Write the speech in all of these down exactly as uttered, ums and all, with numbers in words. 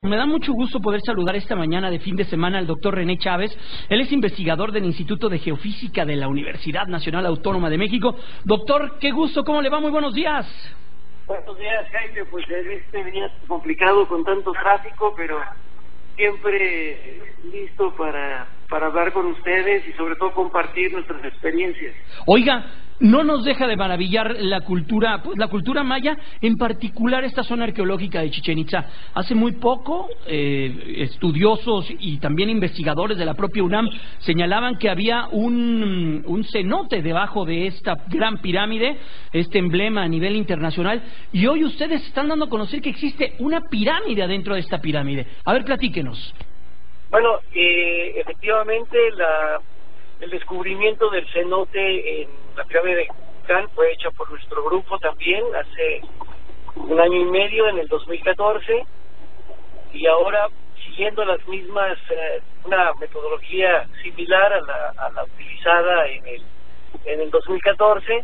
Me da mucho gusto poder saludar esta mañana de fin de semana al doctor René Chávez. Él es investigador del Instituto de Geofísica de la Universidad Nacional Autónoma de México. Doctor, qué gusto, ¿cómo le va? Muy buenos días. Buenos días, Jaime. Pues este día complicado con tanto tráfico, pero siempre listo para, para hablar con ustedes y sobre todo compartir nuestras experiencias. Oiga, no nos deja de maravillar la cultura, pues la cultura maya, en particular esta zona arqueológica de Chichén Itzá. Hace muy poco, eh, estudiosos y también investigadores de la propia UNAM señalaban que había un, un cenote debajo de esta gran pirámide, este emblema a nivel internacional, y hoy ustedes están dando a conocer que existe una pirámide adentro de esta pirámide. A ver, platíquenos. Bueno, eh, efectivamente, la... el descubrimiento del cenote en la pirámide de Kukulcán fue hecho por nuestro grupo también hace un año y medio, en el dos mil catorce, y ahora siguiendo las mismas, eh, una metodología similar a la, a la utilizada en el, en el dos mil catorce,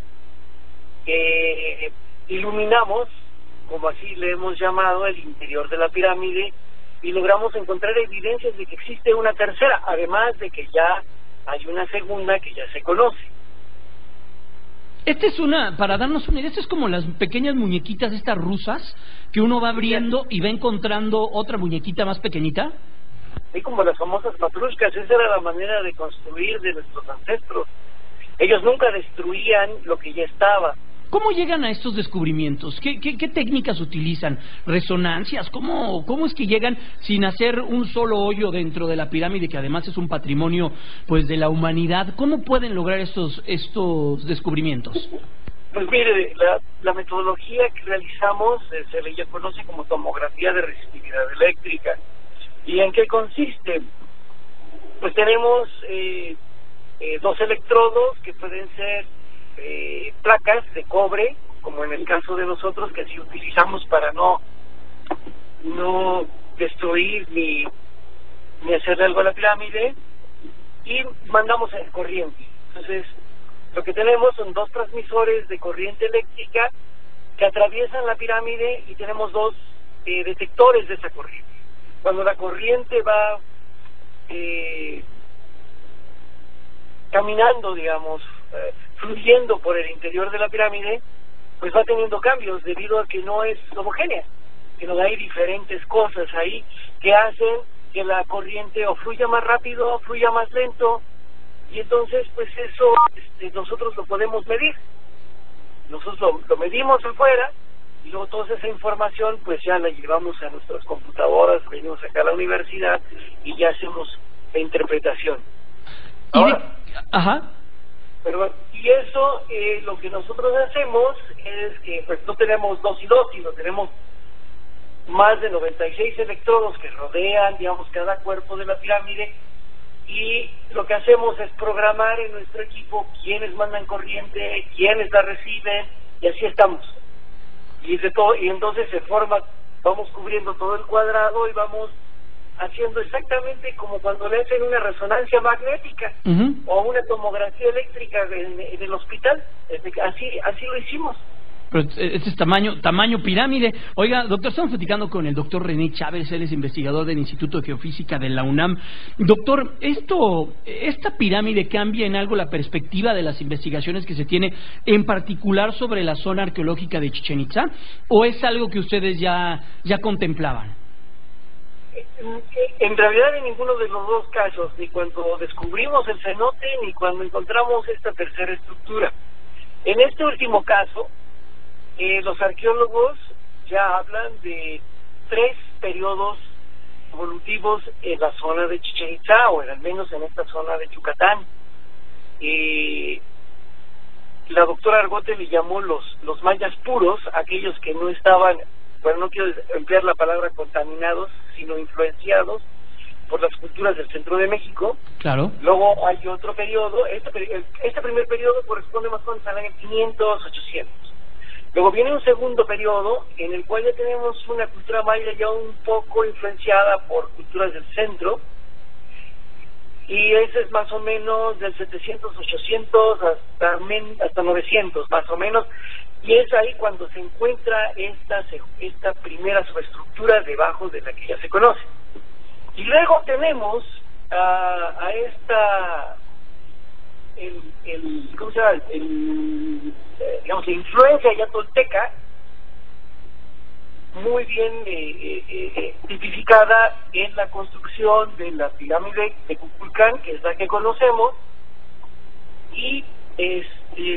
eh, iluminamos, como así le hemos llamado, el interior de la pirámide y logramos encontrar evidencias de que existe una tercera, además de que ya hay una segunda que ya se conoce. Esta es una, para darnos una idea, esta es como las pequeñas muñequitas estas rusas que uno va abriendo y va encontrando otra muñequita más pequeñita. Y como las famosas matrushkas, esa era la manera de construir de nuestros ancestros. Ellos nunca destruían lo que ya estaba. ¿Cómo llegan a estos descubrimientos? ¿Qué, qué, qué técnicas utilizan? ¿Resonancias? ¿Cómo, ¿Cómo es que llegan sin hacer un solo hoyo dentro de la pirámide, que además es un patrimonio pues de la humanidad? ¿Cómo pueden lograr estos, estos descubrimientos? Pues mire, la, la metodología que realizamos eh, se le conoce como tomografía de resistividad eléctrica. ¿Y en qué consiste? Pues tenemos eh, eh, dos electrodos que pueden ser Eh, placas de cobre, como en el caso de nosotros, que sí utilizamos para no no destruir ni, ni hacerle algo a la pirámide, y mandamos el corriente. Entonces, lo que tenemos son dos transmisores de corriente eléctrica que atraviesan la pirámide y tenemos dos eh, detectores de esa corriente. Cuando la corriente va eh, caminando, digamos, eh, fluyendo por el interior de la pirámide, pues va teniendo cambios debido a que no es homogénea, que no hay diferentes cosas ahí que hacen que la corriente o fluya más rápido o fluya más lento, y entonces pues eso este, nosotros lo podemos medir. Nosotros lo, lo medimos afuera y luego toda esa información pues ya la llevamos a nuestras computadoras, venimos acá a la universidad y ya hacemos la interpretación. Ahora, de... Ajá. Perdón, y eso eh, lo que nosotros hacemos es que pues no tenemos dos y dos, sino tenemos más de noventa y seis electrodos que rodean, digamos, cada cuerpo de la pirámide, y lo que hacemos es programar en nuestro equipo quiénes mandan corriente, quiénes la reciben, y así estamos. Y, de todo, y entonces se forma, vamos cubriendo todo el cuadrado y vamos haciendo exactamente como cuando le hacen una resonancia magnética uh-huh. o una tomografía eléctrica en, en el hospital. Así así lo hicimos. Pero este es tamaño, tamaño pirámide. Oiga, doctor, estamos platicando con el doctor René Chávez, él es investigador del Instituto de Geofísica de la UNAM. Doctor, esto, ¿esta pirámide cambia en algo la perspectiva de las investigaciones que se tiene, en particular sobre la zona arqueológica de Chichén Itzá, o es algo que ustedes ya, ya contemplaban? En realidad en ninguno de los dos casos, ni cuando descubrimos el cenote ni cuando encontramos esta tercera estructura. En este último caso, eh, los arqueólogos ya hablan de tres periodos evolutivos en la zona de Chichén Itzá, o al menos en esta zona de Yucatán. Eh, la doctora Argote le llamó los, los mayas puros, aquellos que no estaban, bueno, no quiero emplear la palabra contaminados, sino influenciados por las culturas del centro de México. Claro. Luego hay otro periodo, este, este primer periodo corresponde más o menos al año quinientos, ochocientos. Luego viene un segundo periodo en el cual ya tenemos una cultura maya ya un poco influenciada por culturas del centro, y ese es más o menos del setecientos, ochocientos hasta, hasta novecientos, más o menos, Y es ahí cuando se encuentra esta, esta primera subestructura debajo de la que ya se conoce. Y luego tenemos a, a esta, el, el, ¿cómo se llama? El, digamos, la influencia ya tolteca, muy bien eh, eh, eh, tipificada en la construcción de la pirámide de Kukulcán, que es la que conocemos, y este,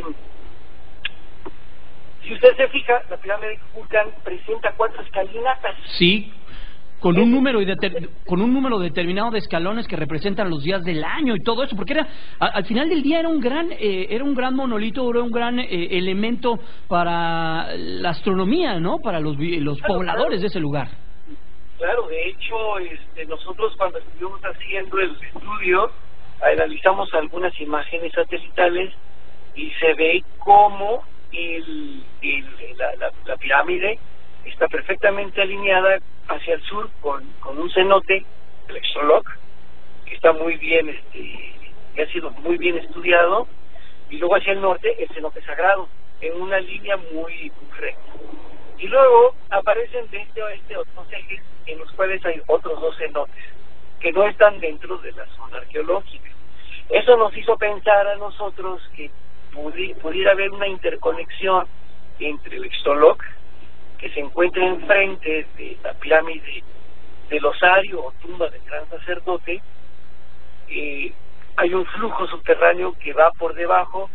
si usted se fija, la pirámide de Kukulcán presenta cuatro escalinatas. Sí, con un número y deter, con un número determinado de escalones que representan los días del año y todo eso, porque era a, al final del día era un gran eh, era un gran monolito, era un gran eh, elemento para la astronomía, ¿no? Para los los claro, pobladores claro. de ese lugar. Claro, de hecho, este, nosotros cuando estuvimos haciendo el estudio analizamos algunas imágenes satelitales y se ve cómo el, el, la, la, la pirámide está perfectamente alineada hacia el sur con, con un cenote, el Ixtoloc, que está muy bien, este, que ha sido muy bien estudiado, y luego hacia el norte el cenote sagrado, en una línea muy, muy recta. Y luego aparecen de este a este otros ejes en los cuales hay otros dos cenotes que no están dentro de la zona arqueológica. Eso nos hizo pensar a nosotros que pudi pudiera haber una interconexión entre el Ixtoloc, que se encuentra enfrente de la pirámide del osario o tumba del gran sacerdote. Eh, hay un flujo subterráneo que va por debajo,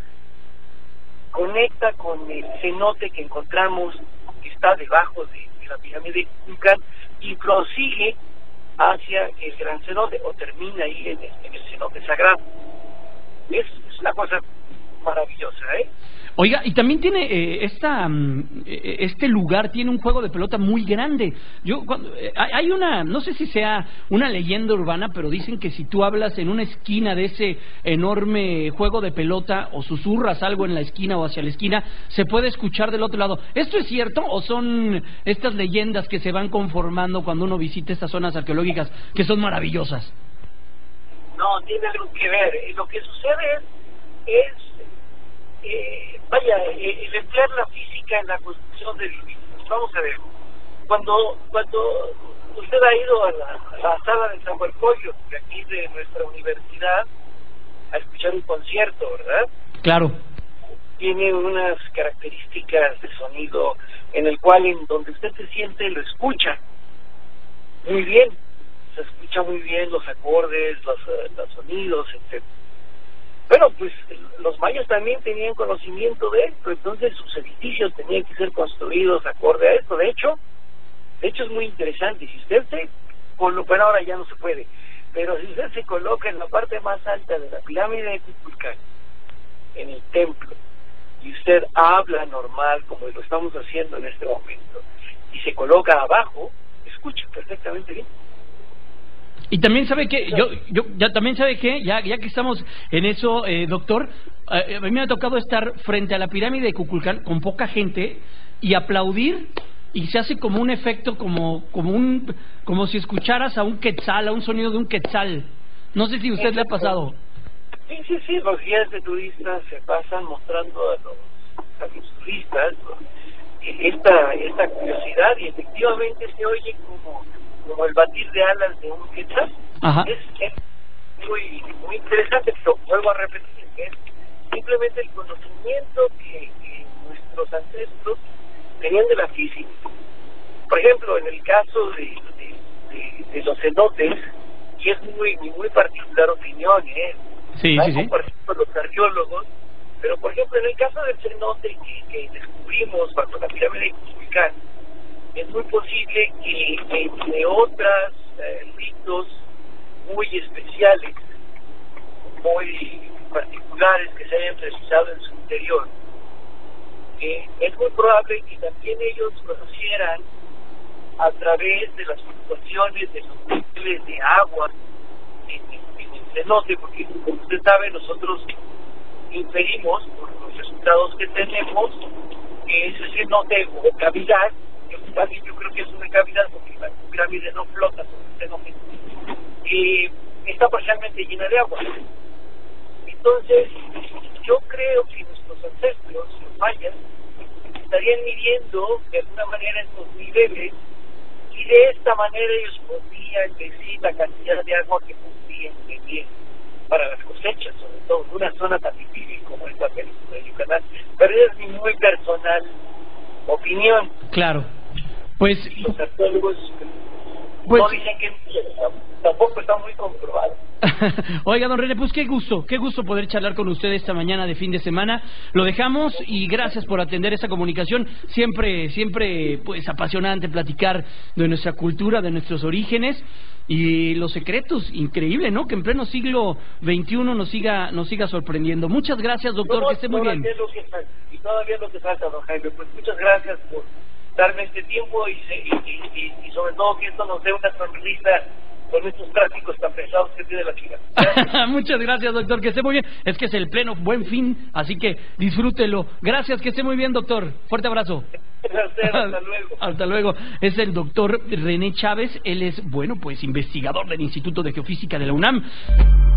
conecta con el cenote que encontramos, que está debajo de, de la pirámide de Kukulcán, y prosigue hacia el gran cenote, o termina ahí en el, en el cenote sagrado. Es, es una cosa maravillosa, ¿eh? Oiga, y también tiene eh, esta um, este lugar tiene un juego de pelota muy grande. Yo cuando eh, hay una, no sé si sea una leyenda urbana, pero dicen que si tú hablas en una esquina de ese enorme juego de pelota o susurras algo en la esquina o hacia la esquina, se puede escuchar del otro lado. ¿Esto es cierto o son estas leyendas que se van conformando cuando uno visita estas zonas arqueológicas que son maravillosas? No, tiene algo que ver. Lo que sucede es, es Eh, vaya, eh, el emplear la física en la construcción de edificios. Vamos a ver, cuando cuando usted ha ido a la, a la sala de Zahualcoyot, de aquí de nuestra universidad, a escuchar un concierto, ¿verdad? Claro. Tiene unas características de sonido en el cual, en donde usted se siente, lo escucha muy bien, se escucha muy bien los acordes, los, uh, los sonidos, etcétera. Bueno, pues los mayas también tenían conocimiento de esto, entonces sus edificios tenían que ser construidos acorde a esto. De hecho, de hecho es muy interesante. Si usted se coloca, bueno, ahora ya no se puede, pero si usted se coloca en la parte más alta de la pirámide de Kukulcán, en el templo, y usted habla normal como lo estamos haciendo en este momento, y se coloca abajo, escucha perfectamente bien. Y también sabe que yo yo ya también sabe que ya ya que estamos en eso, eh, doctor, eh, a mí me ha tocado estar frente a la pirámide de Kukulcán con poca gente y aplaudir, y se hace como un efecto como como un como si escucharas a un quetzal, a un sonido de un quetzal. No sé si a usted le ha pasado. Sí, sí, sí, los guías de turistas se pasan mostrando a los, a los turistas esta esta curiosidad, y efectivamente se oye como como el batir de alas de un quetzal. Es, es muy muy interesante, pero vuelvo a repetir que es simplemente el conocimiento que, que nuestros ancestros tenían de la física. Por ejemplo, en el caso de, de, de, de los cenotes, y es muy muy particular opinión, ¿eh? Sí, sí, sí. Por ejemplo, los arqueólogos, pero por ejemplo, en el caso del cenote que, que descubrimos bajo la pirámide de Kukulcán, es muy posible que entre otras eh, ritos muy especiales, muy particulares que se hayan realizado en su interior, eh, es muy probable que también ellos conocieran a través de las fluctuaciones de los niveles de agua en, en, en el cenote, porque como usted sabe, nosotros inferimos por los resultados que tenemos que ese cenote o cavidad, yo creo que es una cavidad porque la pirámide no flota sobre el cenote, y está parcialmente llena de agua. Entonces, yo creo que nuestros ancestros, los mayas, estarían midiendo de alguna manera estos niveles, y de esta manera ellos podrían decir la cantidad de agua que podrían tener para las cosechas, sobre todo en una zona tan difícil como esta península de Yucatán. Pero esa es mi muy personal opinión. Claro. Pues los arqueólogos pues, no dicen que tampoco está muy comprobado. Oiga, don René, pues qué gusto, qué gusto poder charlar con usted esta mañana de fin de semana. Lo dejamos y gracias por atender esa comunicación. Siempre, siempre, pues apasionante platicar de nuestra cultura, de nuestros orígenes y los secretos. Increíble, ¿no? Que en pleno siglo veintiuno nos siga, nos siga sorprendiendo. Muchas gracias, doctor, no, que esté muy bien. Lo que falta, y todavía lo que falta, don Jaime. Pues muchas gracias por darme este tiempo y, y, y, y sobre todo que esto nos dé una sonrisa con estos tráficos tan pesados que tiene la ciudad. Muchas gracias, doctor, que esté muy bien. Es que es el pleno Buen Fin, así que disfrútelo. Gracias, que esté muy bien, doctor. Fuerte abrazo. Hasta luego. Hasta luego. Es el doctor René Chávez. Él es, bueno, pues investigador del Instituto de Geofísica de la UNAM.